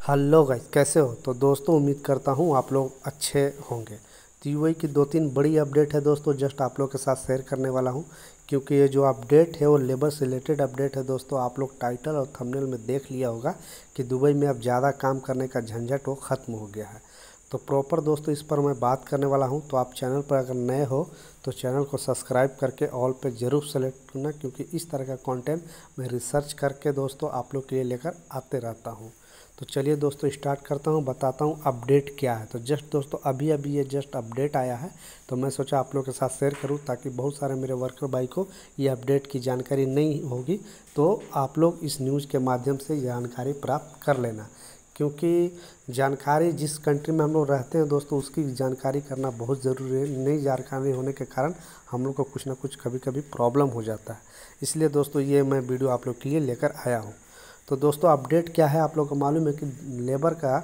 Hello guys, कैसे हो? तो दोस्तों उम्मीद करता हूँ आप लोग अच्छे होंगे। तो यूएई की 2-3 बड़ी अपडेट है दोस्तों, जस्ट आप लोग के साथ शेयर करने वाला हूँ। क्योंकि ये जो अपडेट है वो लेबर से रिलेटेड अपडेट है दोस्तों। आप लोग टाइटल और थंबनेल में देख लिया होगा कि दुबई में अब ज़्यादा काम करने का झंझट वो ख़त्म हो गया है। तो प्रॉपर दोस्तों इस पर मैं बात करने वाला हूँ। तो आप चैनल पर अगर नए हो तो चैनल को सब्सक्राइब करके ऑल पे ज़रूर सेलेक्ट करना, क्योंकि इस तरह का कंटेंट मैं रिसर्च करके दोस्तों आप लोग के लिए लेकर आते रहता हूँ। तो चलिए दोस्तों स्टार्ट करता हूँ, बताता हूँ अपडेट क्या है। तो जस्ट दोस्तों अभी अभी ये जस्ट अपडेट आया है, तो मैं सोचा आप लोग के साथ शेयर करूँ, ताकि बहुत सारे मेरे वर्कर भाई को ये अपडेट की जानकारी नहीं होगी, तो आप लोग इस न्यूज़ के माध्यम से जानकारी प्राप्त कर लेना। क्योंकि जानकारी जिस कंट्री में हम लोग रहते हैं दोस्तों, उसकी जानकारी करना बहुत ज़रूरी है। नई जानकारी होने के कारण हम लोग को कुछ ना कुछ कभी कभी प्रॉब्लम हो जाता है। इसलिए दोस्तों ये मैं वीडियो आप लोग के लिए लेकर आया हूँ। तो दोस्तों अपडेट क्या है, आप लोग को मालूम है कि लेबर का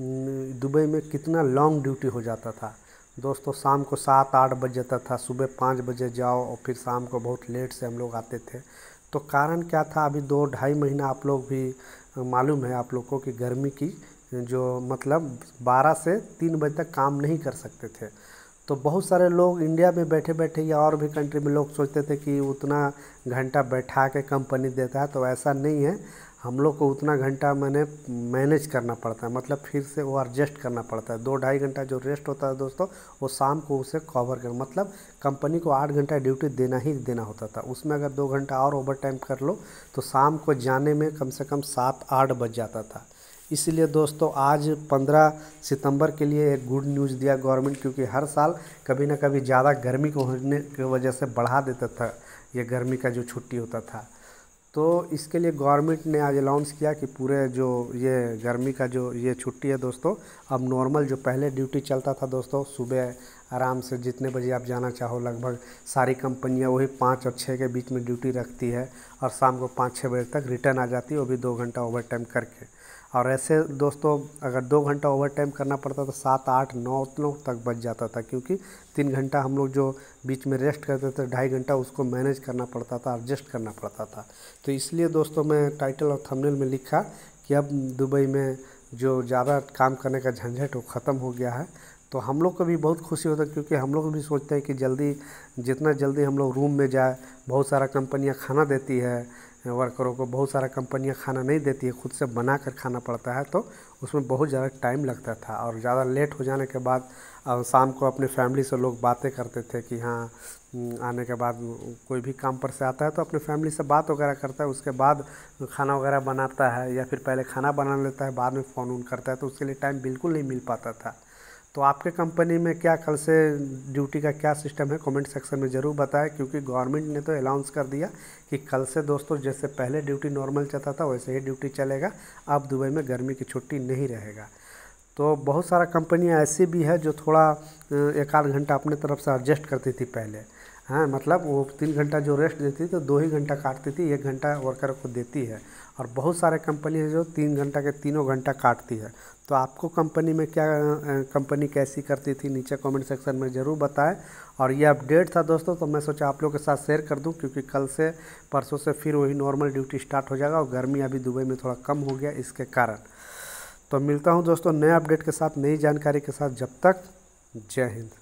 दुबई में कितना लॉन्ग ड्यूटी हो जाता था दोस्तों। शाम को 7-8 बज जाता था, सुबह 5 बजे जाओ और फिर शाम को बहुत लेट से हम लोग आते थे। तो कारण क्या था, अभी 2-2.5 महीना आप लोग भी मालूम है आप लोग को कि गर्मी की जो मतलब 12 से 3 बजे तक काम नहीं कर सकते थे। तो बहुत सारे लोग इंडिया में बैठे बैठे या और भी कंट्री में लोग सोचते थे कि उतना घंटा बैठा के कंपनी देता है, तो ऐसा नहीं है। हम लोग को उतना घंटा मैनेज करना पड़ता है, मतलब फिर से वो एडजस्ट करना पड़ता है। 2-2.5 घंटा जो रेस्ट होता है दोस्तों, वो शाम को उसे कवर कर, मतलब कंपनी को 8 घंटा ड्यूटी देना ही देना होता था। उसमें अगर 2 घंटा और ओवर टाइम कर लो तो शाम को जाने में कम से कम 7-8 बज जाता था। इसलिए दोस्तों आज 15 सितंबर के लिए एक गुड न्यूज़ दिया गवर्नमेंट, क्योंकि हर साल कभी ना कभी ज़्यादा गर्मी को होने की वजह से बढ़ा देता था ये गर्मी का जो छुट्टी होता था। तो इसके लिए गवर्नमेंट ने आज अनाउंस किया कि पूरे जो ये गर्मी का जो ये छुट्टी है दोस्तों, अब नॉर्मल जो पहले ड्यूटी चलता था दोस्तों, सुबह आराम से जितने बजे आप जाना चाहो, लगभग सारी कंपनियां वही 5 और 6 के बीच में ड्यूटी रखती है, और शाम को 5-6 बजे तक रिटर्न आ जाती है, वो भी 2 घंटा ओवर टाइम करके। और ऐसे दोस्तों अगर 2 घंटा ओवर टाइम करना पड़ता तो 7-8-9 तक बच जाता था, क्योंकि 3 घंटा हम लोग जो बीच में रेस्ट करते थे, 2.5 घंटा उसको मैनेज करना पड़ता था, एडजस्ट करना पड़ता था। तो इसलिए दोस्तों मैं टाइटल और थंबनेल में लिखा कि अब दुबई में जो ज़्यादा काम करने का झंझट वो ख़त्म हो गया है। तो हम लोग को भी बहुत खुशी होता है, क्योंकि हम लोग भी सोचते हैं कि जितना जल्दी हम लोग रूम में जाए। बहुत सारा कंपनियां खाना देती है वर्करों को, बहुत सारा कंपनियां खाना नहीं देती है, खुद से बना कर खाना पड़ता है, तो उसमें बहुत ज़्यादा टाइम लगता था। और ज़्यादा लेट हो जाने के बाद शाम को अपने फैमिली से लोग बातें करते थे कि हाँ, आने के बाद कोई भी काम पर से आता है तो अपने फैमिली से बात वगैरह करता है, उसके बाद खाना वगैरह बनाता है, या फिर पहले खाना बना लेता है, बाद में फ़ोन ऑन करता है। तो उसके लिए टाइम बिल्कुल नहीं मिल पाता था। तो आपके कंपनी में क्या कल से ड्यूटी का क्या सिस्टम है, कमेंट सेक्शन में ज़रूर बताएं, क्योंकि गवर्नमेंट ने तो अनाउंस कर दिया कि कल से दोस्तों जैसे पहले ड्यूटी नॉर्मल चलता था वैसे ही ड्यूटी चलेगा। अब दुबई में गर्मी की छुट्टी नहीं रहेगा। तो बहुत सारा कंपनियां ऐसी भी है जो थोड़ा 1-8 घंटा अपने तरफ से एडजस्ट करती थी पहले। हाँ, मतलब वो 3 घंटा जो रेस्ट देती थी तो 2 ही घंटा काटती थी, 1 घंटा वर्कर को देती है। और बहुत सारे कंपनी है जो 3 घंटा के तीनों घंटा काटती है। तो आपको कंपनी में क्या कंपनी कैसी करती थी, नीचे कमेंट सेक्शन में ज़रूर बताएं। और ये अपडेट था दोस्तों, तो मैं सोचा आप लोग के साथ शेयर कर दूं, क्योंकि कल से परसों से फिर वही नॉर्मल ड्यूटी स्टार्ट हो जाएगा, और गर्मी अभी दुबई में थोड़ा कम हो गया इसके कारण। तो मिलता हूं दोस्तों नए अपडेट के साथ, नई जानकारी के साथ। जब तक जय हिंद।